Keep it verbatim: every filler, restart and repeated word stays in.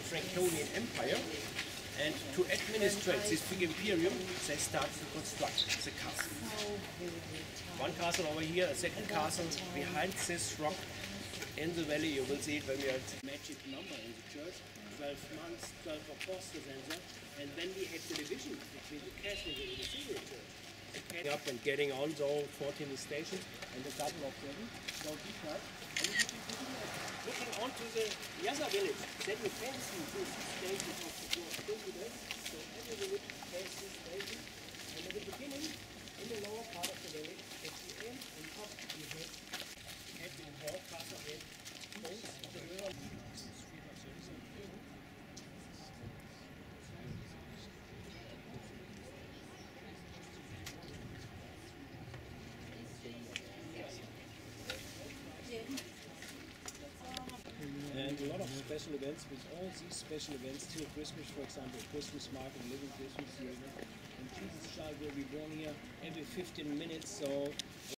Franconian Empire, and to administrate this big imperium, they started to construct the castle. One castle over here, a second castle behind this rock in the valley. You will see it when we are at the magic number in the church, twelve months, twelve apostles and so. And then we had the division between the Catholic and the Syrian church. Up and getting on all fourteen stations and a couple of them. So deep cut. And you can looking onto the other village, then you can see these stations of the president. So every village has this station. And at the beginning, in the lower part of the village, at the end, on top, you have had the whole castle and both of the river. And a lot of special events, with all these special events till Christmas, for example, Christmas market, living Christmas here, and Jesus child will be born here every fifteen minutes, so